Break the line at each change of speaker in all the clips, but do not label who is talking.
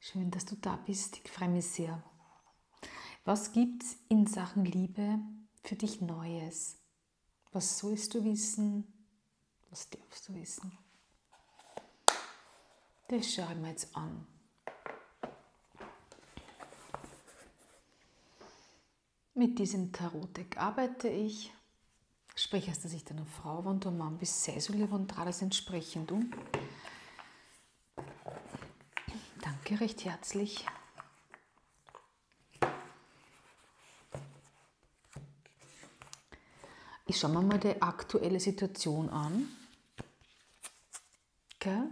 Schön, dass du da bist. Ich freue mich sehr. Was gibt es in Sachen Liebe für dich Neues? Was sollst du wissen? Was darfst du wissen? Das schaue ich mir jetzt an. Mit diesem Tarotdeck arbeite ich. Sprich aus der Sicht einer Frau, wenn du ein Mann bist, sei so lieb und trau das entsprechend um. Danke recht herzlich. Ich schaue mir mal die aktuelle Situation an. Okay.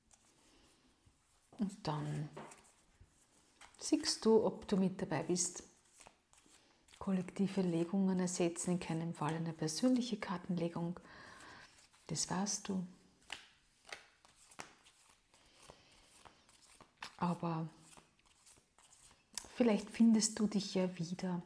Und dann siehst du, ob du mit dabei bist. Kollektive Legungen ersetzen in keinem Fall eine persönliche Kartenlegung. Das weißt du. Aber vielleicht findest du dich ja wieder.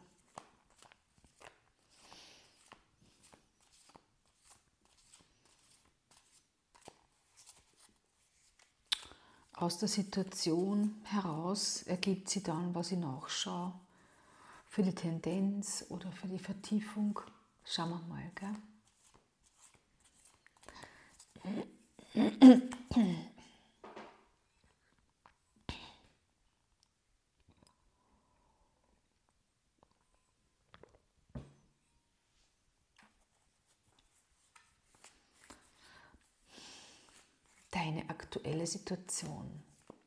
Aus der Situation heraus ergibt sich dann, was ich nachschaue. Für die Tendenz oder für die Vertiefung. Schauen wir mal, gell? Deine aktuelle Situation.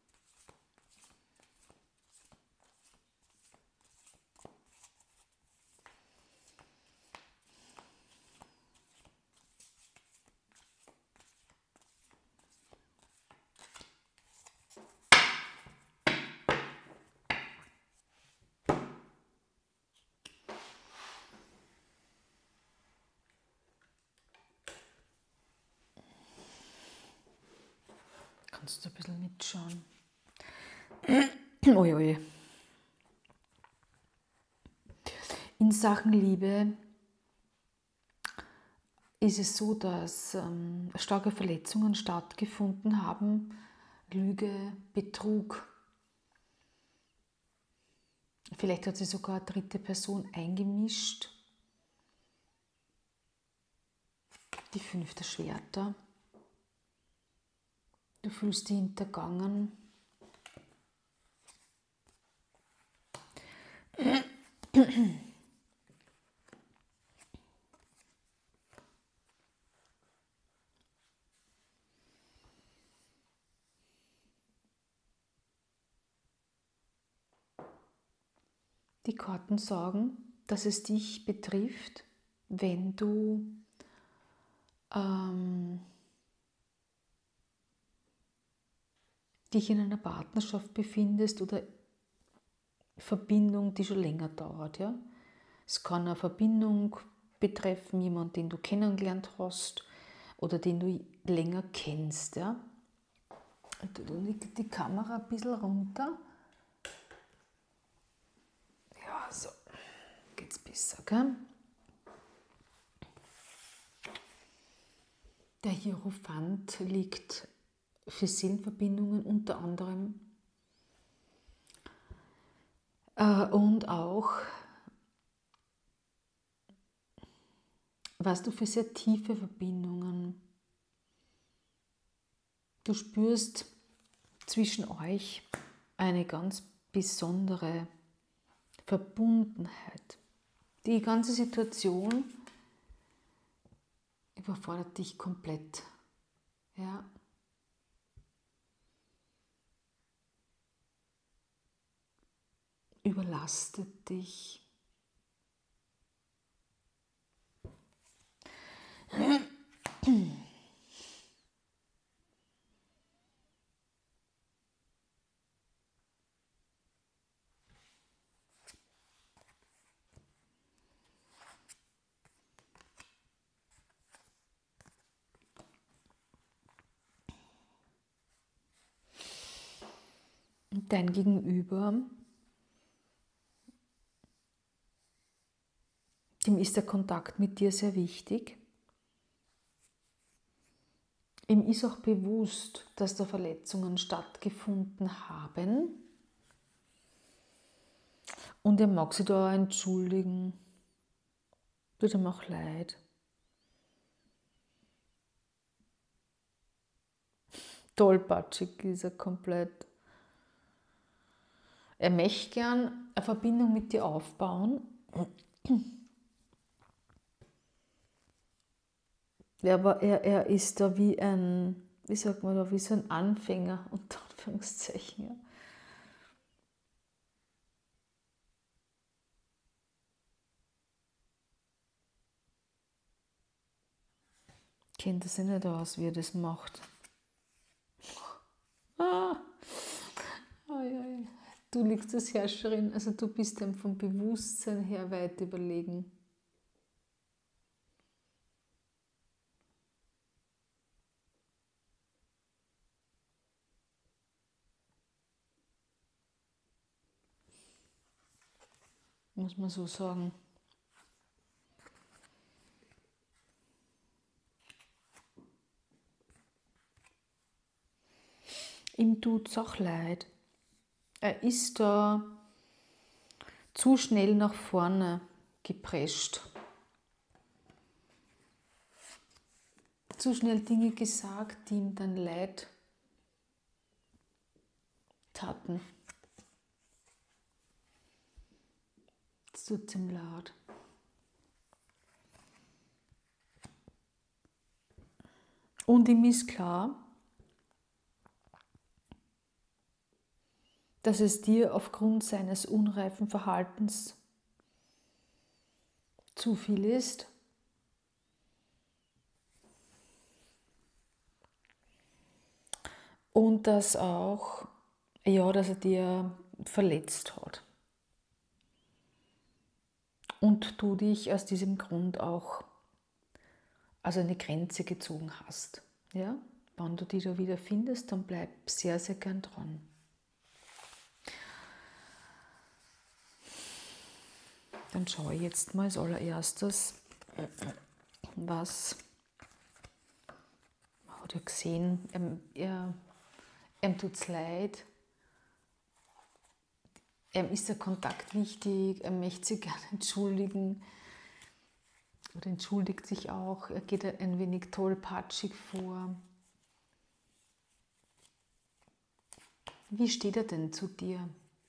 Kannst du ein bisschen mitschauen? Ui. In Sachen Liebe ist es so, dass starke Verletzungen stattgefunden haben. Lüge, Betrug. Vielleicht hat sich sogar eine dritte Person eingemischt. Die 5 der Schwerter. Du fühlst dich hintergangen. Die Karten sagen, dass es dich betrifft, wenn du dich in einer Partnerschaft befindest oder Verbindung, die schon länger dauert. Ja? Es kann eine Verbindung betreffen, jemanden, den du kennengelernt hast oder den du länger kennst. Ja? Du legst die Kamera ein bisschen runter. Ja, so geht's besser, gell? Der Hierophant liegt für Seelenverbindungen unter anderem und auch, was du für sehr tiefe Verbindungen. Du spürst zwischen euch eine ganz besondere Verbundenheit. Die ganze Situation überfordert dich komplett. Ja. Überlastet dich. Dein Gegenüber, dem ist der Kontakt mit dir sehr wichtig. Ihm ist auch bewusst, dass da Verletzungen stattgefunden haben. Und er mag sich da auch entschuldigen. Tut ihm auch leid. Tollpatschig ist er komplett. Er möchte gern eine Verbindung mit dir aufbauen. Aber er ist da wie ein, wie sagt man da, wie so ein Anfänger, unter Anführungszeichen. Ja. Kennt er sich nicht aus, wie er das macht. Ah, ai, ai. Du liegst als Herrscherin, also du bist ihm vom Bewusstsein her weit überlegen. Muss man so sagen. Ihm tut es auch leid. Er ist da zu schnell nach vorne geprescht. Zu schnell Dinge gesagt, die ihm dann leid taten. Es tut ihm leid. Und ihm ist klar, dass es dir aufgrund seines unreifen Verhaltens zu viel ist. Und dass auch, ja, dass er dir verletzt hat. Und du dich aus diesem Grund auch als eine Grenze gezogen hast. Ja? Wenn du die da wieder findest, dann bleib sehr, sehr gern dran. Dann schaue ich jetzt mal als allererstes, was hat er gesehen. Ihm tut es leid. Ihm ist der Kontakt wichtig. Er möchte sich gerne entschuldigen. Oder entschuldigt sich auch. Er geht ein wenig tollpatschig vor. Wie steht er denn zu dir?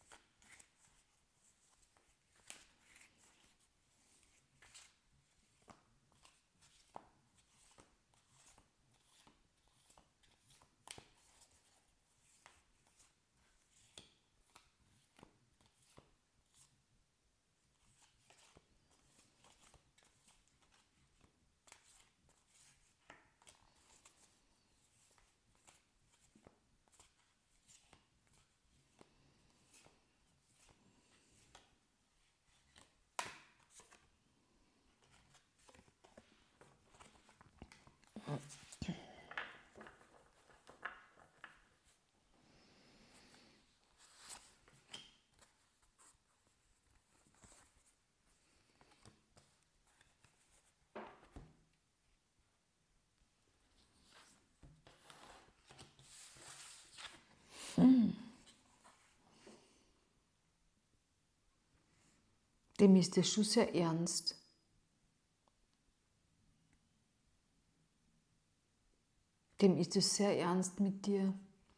Dem ist es schon sehr ernst. Dem ist es sehr ernst mit dir.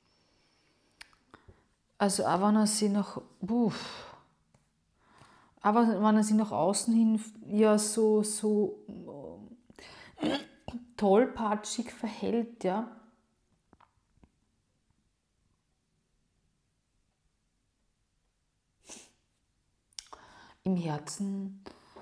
Also auch wenn er sich nach außen hin ja so tollpatschig verhält, ja. Im Herzen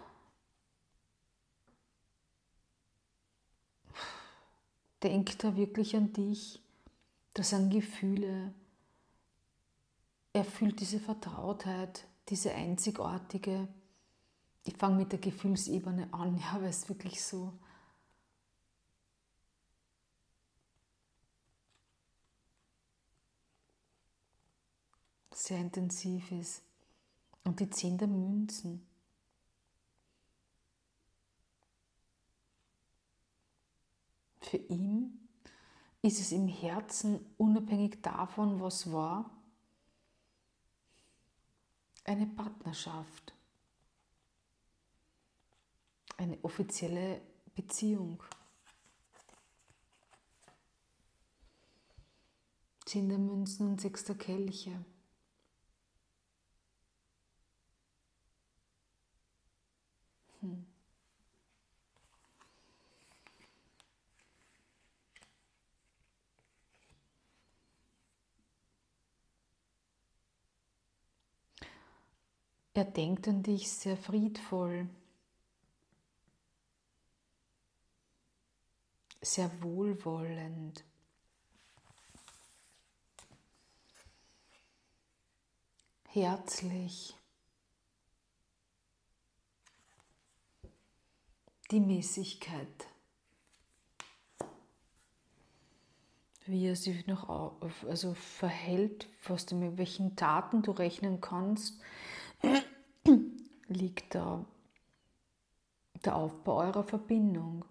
denkt er wirklich an dich. Das sind Gefühle. Er fühlt diese Vertrautheit, diese einzigartige. Ich fange mit der Gefühlsebene an, ja, weil es wirklich so sehr intensiv ist. Und die 10 der Münzen. Für ihn ist es im Herzen, unabhängig davon, was war, eine Partnerschaft, eine offizielle Beziehung. 10 der Münzen und 6 der Kelche. Er denkt an dich sehr friedvoll, sehr wohlwollend. Herzlich. Die Mäßigkeit. Wie er sich noch verhält, mit welchen Taten du rechnen kannst, liegt da der Aufbau eurer Verbindung.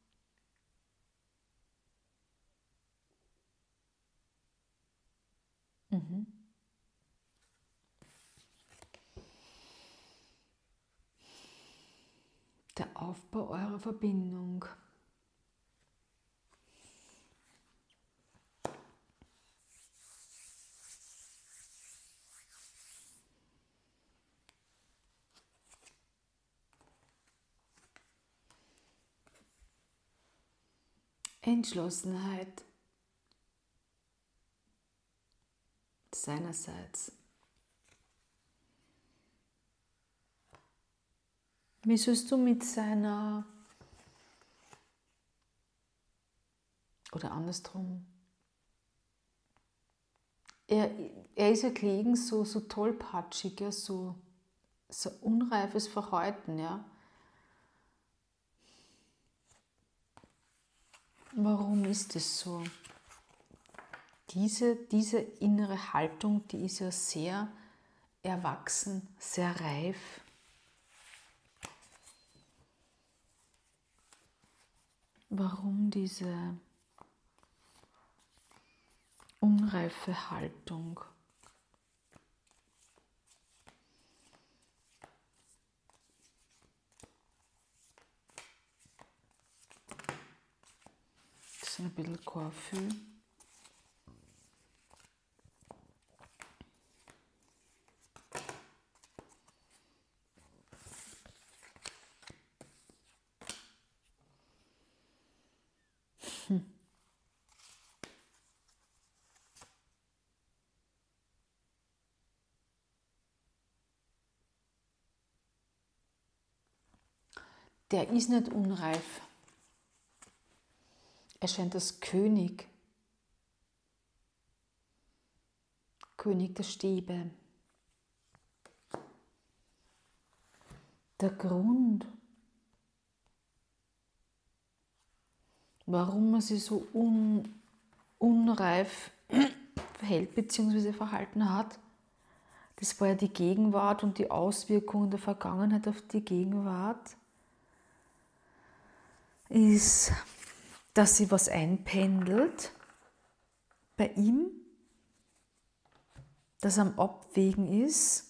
Der Aufbau eurer Verbindung. Entschlossenheit seinerseits. Wie sollst du mit seiner, oder andersrum, er ist ja gelegen so tollpatschig, ja, so unreifes Verhalten, ja. Warum ist es so? Diese innere Haltung, die ist ja sehr erwachsen, sehr reif. Warum diese unreife Haltung? Das ist ein bisschen Gefühl. Der ist nicht unreif. Er scheint als König der Stäbe. Der Grund, warum er sich so unreif verhält bzw. verhalten hat, das war ja die Gegenwart und die Auswirkungen der Vergangenheit auf die Gegenwart, ist, dass sie was einpendelt bei ihm, das am Abwägen ist.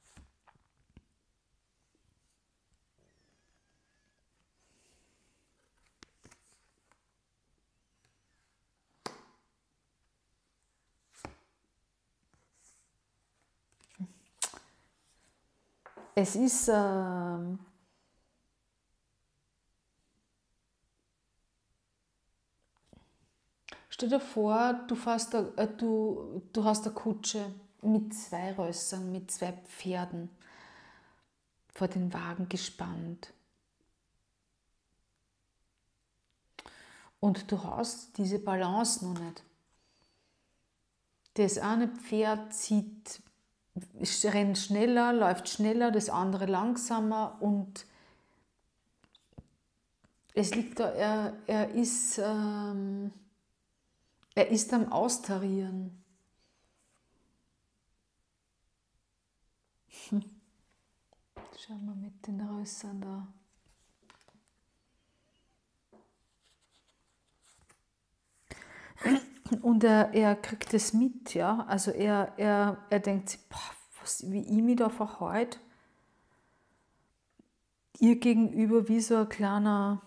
Es ist stell dir vor, du hast eine Kutsche mit 2 Rössern, mit 2 Pferden vor den Wagen gespannt. Und du hast diese Balance noch nicht. Das eine Pferd rennt schneller, läuft schneller, das andere langsamer und es liegt da, er ist am Austarieren. Schauen wir mit den Rössern da. Und er kriegt es mit, ja. Also er denkt sich, boah, wie ich mich da verhalte, ihr gegenüber wie so ein kleiner,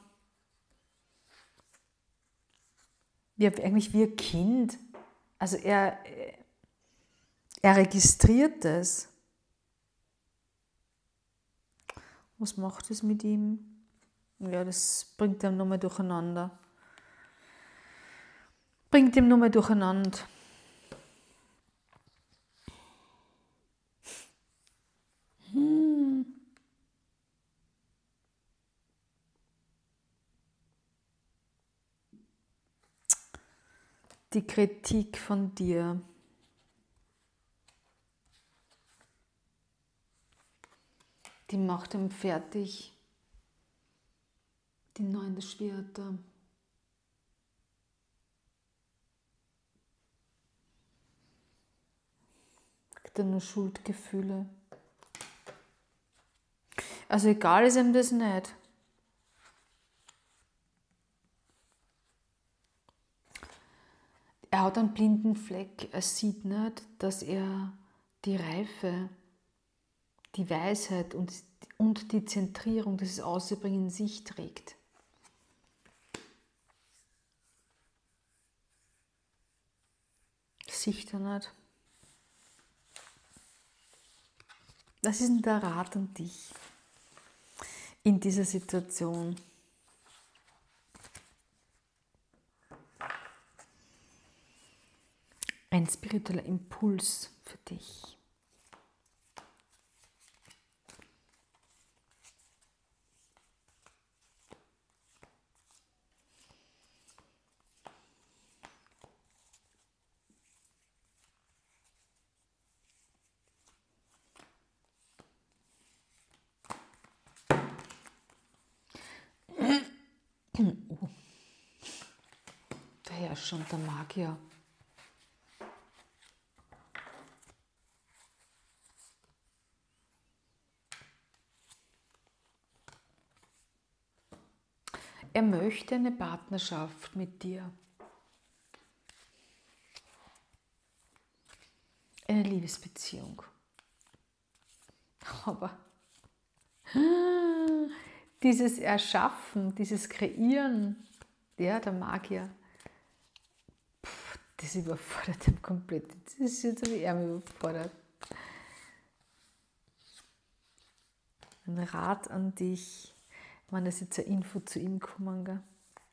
eigentlich wie ein Kind. Also er registriert das. Was macht es mit ihm? Ja, das bringt ihn nochmal durcheinander. Die Kritik von dir. Die macht ihm fertig. Die 9 der Schwerter. Kriegt er nur Schuldgefühle. Also egal ist ihm das nicht. Er hat einen blinden Fleck. Er sieht nicht, dass er die Reife, die Weisheit und die Zentrierung, das Außerbringen in sich trägt. Das sieht er nicht. Was ist denn der Rat an dich in dieser Situation? Ein spiritueller Impuls für dich. Oh. Der Herrscher und der Magier. Er möchte eine Partnerschaft mit dir. Eine Liebesbeziehung. Aber dieses Erschaffen, dieses Kreieren, ja, der Magier, das überfordert ihn komplett. Das ist jetzt wie er mich überfordert. Ein Rat an dich. Ich meine, das ist jetzt eine Info zu ihm gekommen, gell?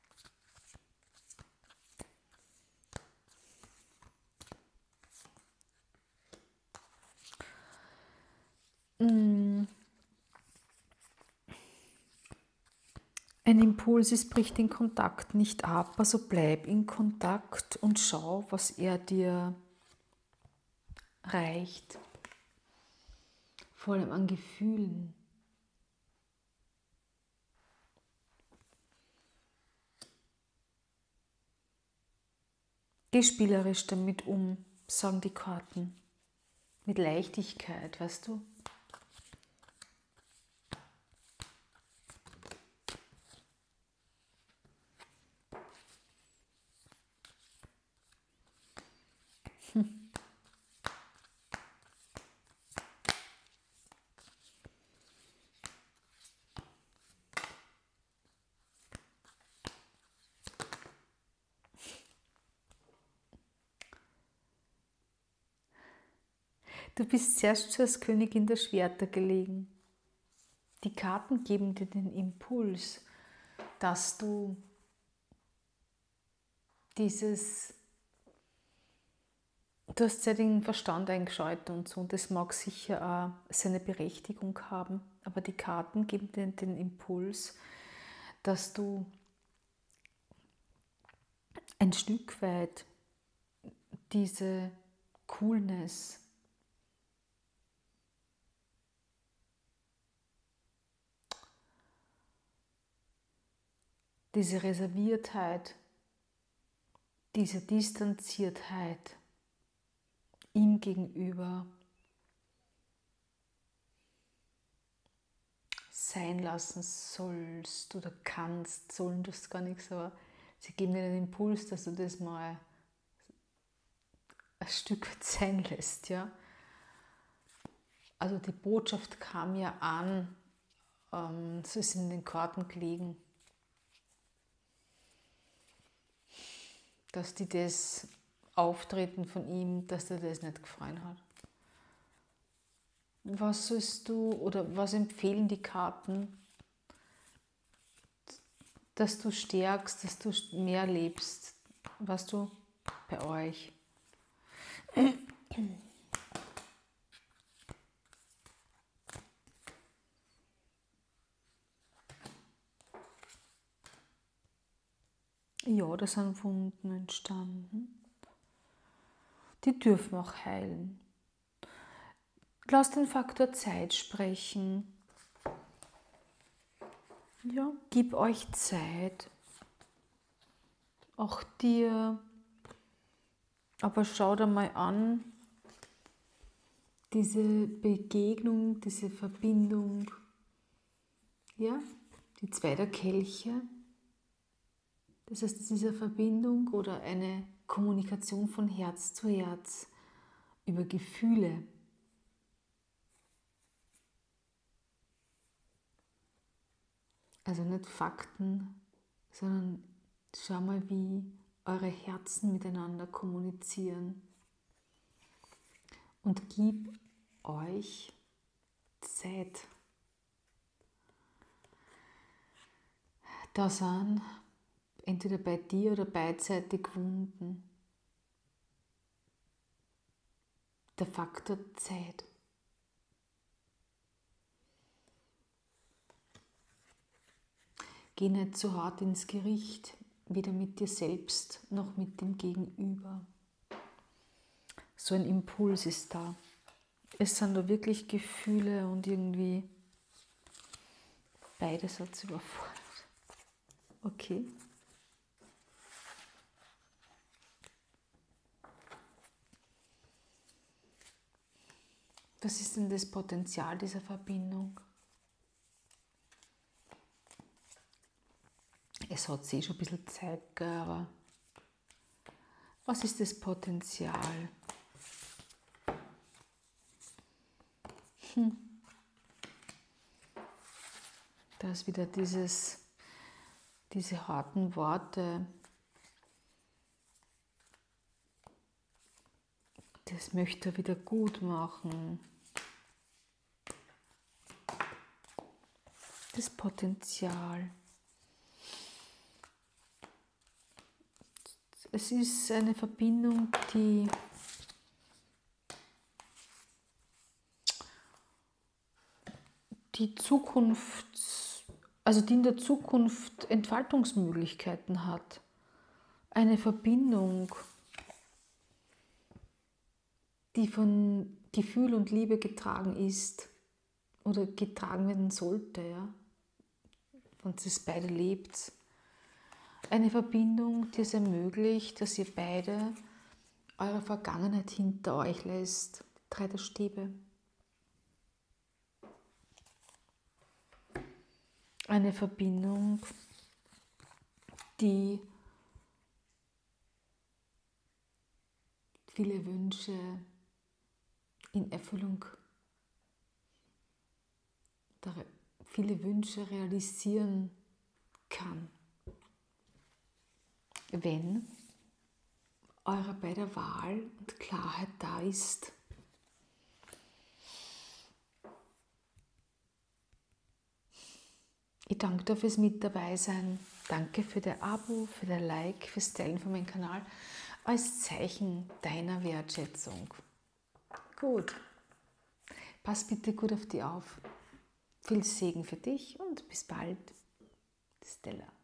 Ein Impuls ist, bricht den Kontakt nicht ab, also bleib in Kontakt und schau, was er dir reicht. Vor allem an Gefühlen. Geh spielerisch damit um, sagen die Karten. Mit Leichtigkeit, weißt du? Du bist zuerst schon als Königin der Schwerter gelegen. Die Karten geben dir den Impuls, dass du du hast ja den Verstand eingeschaltet und so, und das mag sicher auch seine Berechtigung haben, aber die Karten geben dir den Impuls, dass du ein Stück weit diese Coolness, diese Reserviertheit, diese Distanziertheit ihm gegenüber sein lassen sollst oder kannst, sollen das gar nichts, aber sie geben dir den Impuls, dass du das mal ein Stück weit sein lässt, ja. Also die Botschaft kam ja an, es ist in den Karten gelegen, dass die das Auftreten von ihm, dass dir das nicht gefallen hat. Was sollst du oder was empfehlen die Karten, dass du stärkst, dass du mehr lebst, was du bei euch? Ja, da sind Wunden entstanden. Die dürfen auch heilen. Lass den Faktor Zeit sprechen. Ja, gib euch Zeit. Auch dir. Aber schau dir mal an, diese Begegnung, diese Verbindung. Ja, die zwei der Kelche. Das heißt, es ist eine Verbindung oder eine Kommunikation von Herz zu Herz über Gefühle. Also nicht Fakten, sondern schau mal, wie eure Herzen miteinander kommunizieren. Und gib euch Zeit. Da sind entweder bei dir oder beidseitig Wunden. Der Faktor Zeit. Geh nicht zu hart ins Gericht, weder mit dir selbst noch mit dem Gegenüber. So ein Impuls ist da. Es sind da wirklich Gefühle und irgendwie beides hat es überfordert. Okay. Was ist denn das Potenzial dieser Verbindung? Es hat sich schon ein bisschen Zeit gegeben, aber was ist das Potenzial? Da ist wieder diese harten Worte. Das möchte er wieder gut machen. Das Potenzial. Es ist eine Verbindung, die in der Zukunft Entfaltungsmöglichkeiten hat. Eine Verbindung, die von Gefühl und Liebe getragen ist oder getragen werden sollte, ja, und es beide lebt. Eine Verbindung, die es ermöglicht, dass ihr beide eure Vergangenheit hinter euch lässt. 3 der Stäbe. Eine Verbindung, die viele Wünsche in Erfüllung, viele Wünsche realisieren kann, wenn eure beider Wahl und Klarheit da ist. Ich danke dir fürs Mit dabei sein. Danke für dein Abo, für dein Like, fürs Teilen von meinem Kanal als Zeichen deiner Wertschätzung. Gut. Pass bitte gut auf dich auf. Viel Segen für dich und bis bald. Stella.